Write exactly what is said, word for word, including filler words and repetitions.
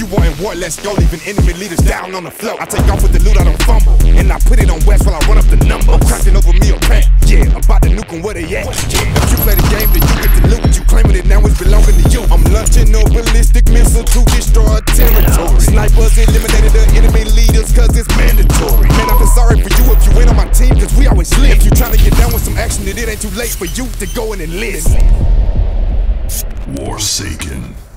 you wantin' war, let's go. Leaving enemy leaders down on the floor. I take off with the loot, I don't fumble, and I put it on West while I run up the number. I'm cracking over me a pack, yeah, I'm about to nuke 'em where they at. Yeah. If you play the game, then you get the loot. You claiming it now, it's belonging to you. I'm launching a ballistic missile to destroy territory. Snipers eliminated the enemy leaders cause it's mandatory. Man, I feel sorry for you if you ain't on my team, cause we always slip. If you tryna get down with some action, then it ain't too late for you to go and enlist. Warsaken.